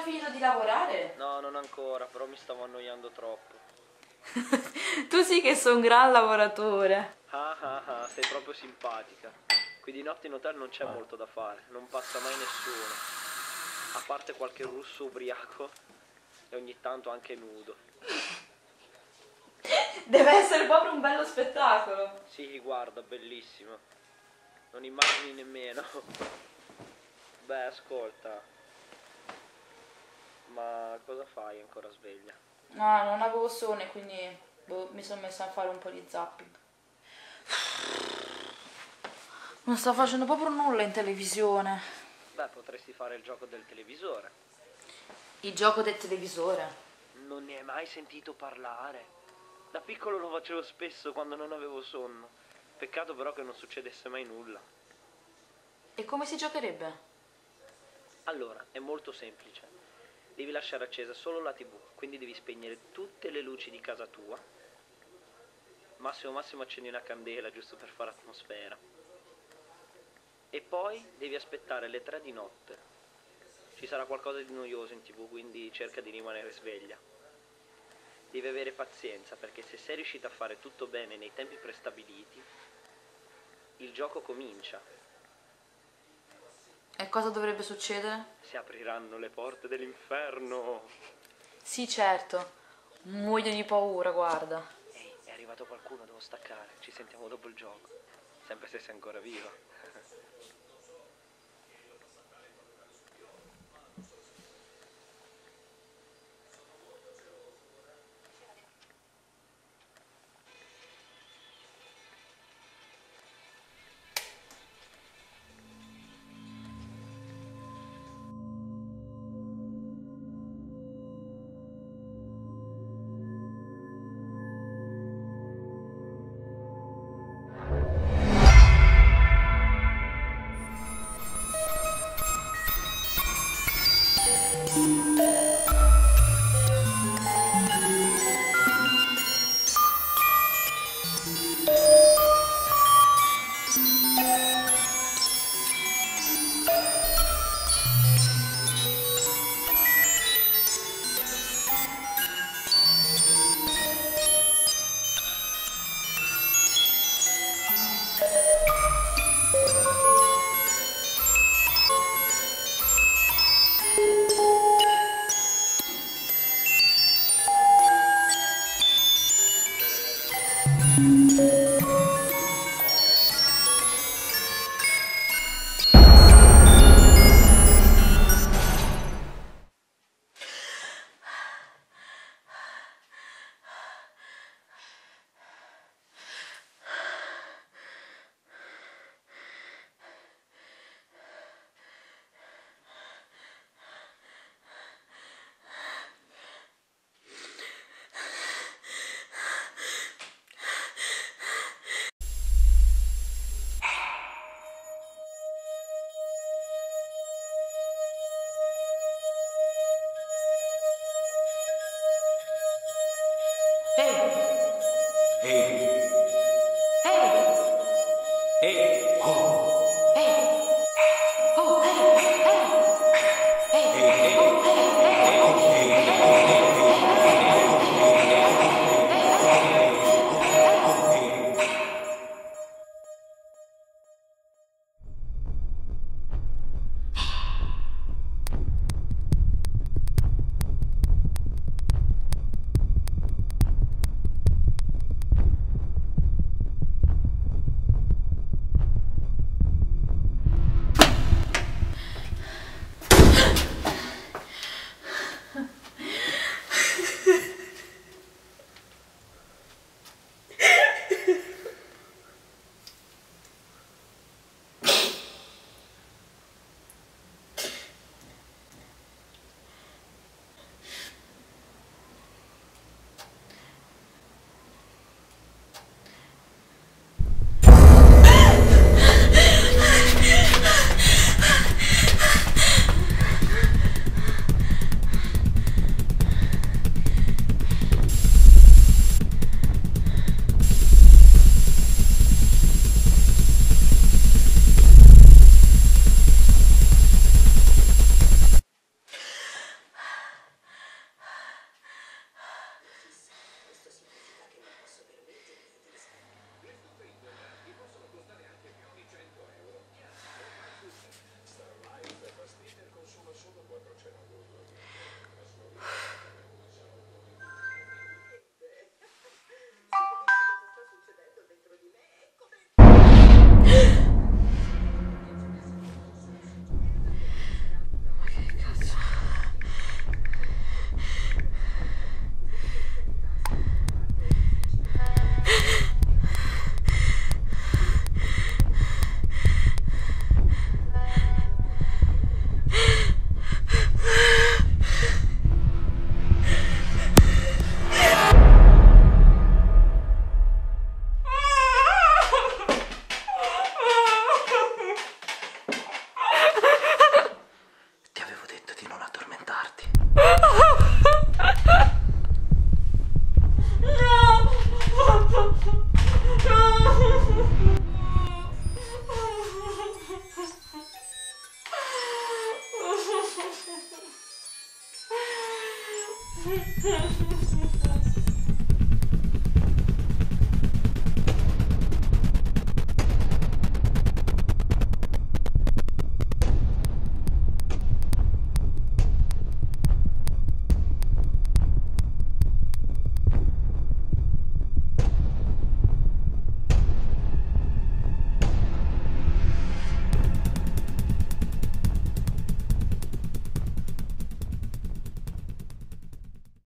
finito di lavorare? No, non ancora, però mi stavo annoiando troppo. Tu sì che sei un gran lavoratore. Ah ah ah, sei proprio simpatica. Qui di notte in hotel non c'è molto da fare, non passa mai nessuno. A parte qualche russo ubriaco e ogni tanto anche nudo. Deve essere proprio un bello spettacolo. Sì, guarda, bellissimo. Non immagini nemmeno. Beh, ascolta, ma cosa fai ancora sveglia? No, non avevo sonno, quindi mi sono messa a fare un po' di zapping. Non sto facendo proprio nulla in televisione. Beh, potresti fare il gioco del televisore. Il gioco del televisore? Non ne hai mai sentito parlare? Da piccolo lo facevo spesso quando non avevo sonno. Peccato però che non succedesse mai nulla. E come si giocherebbe? Allora, è molto semplice. Devi lasciare accesa solo la TV, quindi devi spegnere tutte le luci di casa tua. Massimo massimo accendi una candela giusto per fare atmosfera. E poi devi aspettare le 3 di notte. Ci sarà qualcosa di noioso in TV, quindi cerca di rimanere sveglia. Devi avere pazienza, perché se sei riuscita a fare tutto bene nei tempi prestabiliti, il gioco comincia. E cosa dovrebbe succedere? Si apriranno le porte dell'inferno. Sì, certo. Muoio di paura, guarda. Ehi, è arrivato qualcuno, devo staccare. Ci sentiamo dopo il gioco. Sempre se sei ancora viva.